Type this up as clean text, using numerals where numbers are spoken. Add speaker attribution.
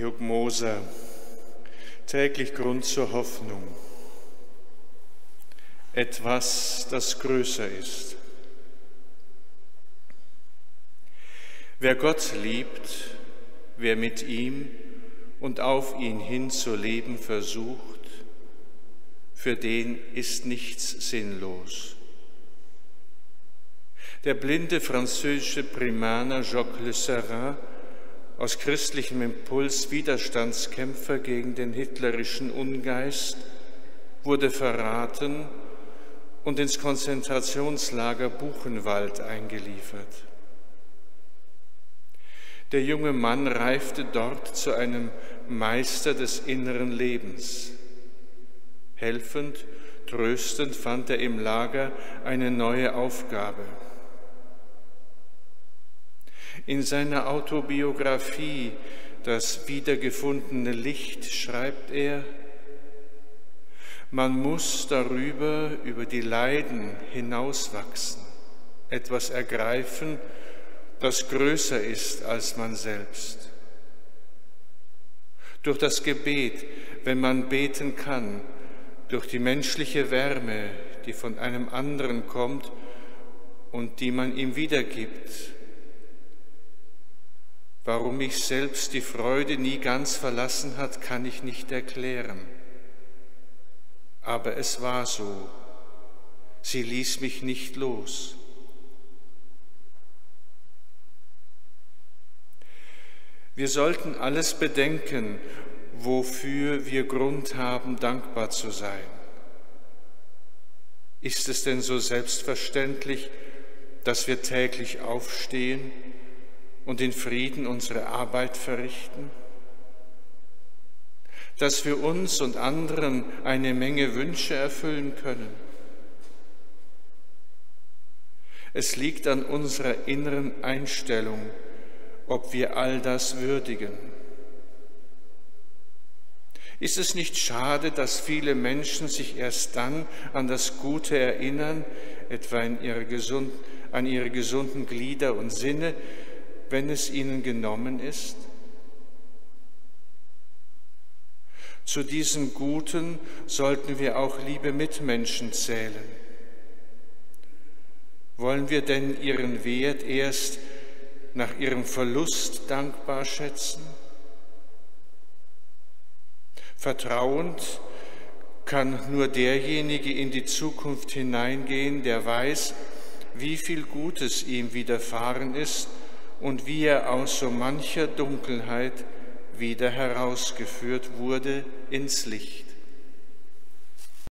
Speaker 1: Georg Moser, täglich Grund zur Hoffnung. Etwas, das größer ist. Wer Gott liebt, wer mit ihm und auf ihn hin zu leben versucht, für den ist nichts sinnlos. Der blinde französische Primaner Jacques Le Seurat, aus christlichem Impuls Widerstandskämpfer gegen den hitlerischen Ungeist, wurde verraten und ins Konzentrationslager Buchenwald eingeliefert. Der junge Mann reifte dort zu einem Meister des inneren Lebens. Helfend, tröstend fand er im Lager eine neue Aufgabe. In seiner Autobiografie »Das wiedergefundene Licht« schreibt er: Man muss über die Leiden hinauswachsen, etwas ergreifen, das größer ist als man selbst. Durch das Gebet, wenn man beten kann, durch die menschliche Wärme, die von einem anderen kommt und die man ihm wiedergibt. Warum mich selbst die Freude nie ganz verlassen hat, kann ich nicht erklären. Aber es war so. Sie ließ mich nicht los. Wir sollten alles bedenken, wofür wir Grund haben, dankbar zu sein. Ist es denn so selbstverständlich, dass wir täglich aufstehen und in Frieden unsere Arbeit verrichten? Dass wir uns und anderen eine Menge Wünsche erfüllen können? Es liegt an unserer inneren Einstellung, ob wir all das würdigen. Ist es nicht schade, dass viele Menschen sich erst dann an das Gute erinnern, etwa an ihre gesunden Glieder und Sinne, wenn es ihnen genommen ist? Zu diesen Guten sollten wir auch liebe Mitmenschen zählen. Wollen wir denn ihren Wert erst nach ihrem Verlust dankbar schätzen? Vertrauend kann nur derjenige in die Zukunft hineingehen, der weiß, wie viel Gutes ihm widerfahren ist und wie er aus so mancher Dunkelheit wieder herausgeführt wurde ins Licht.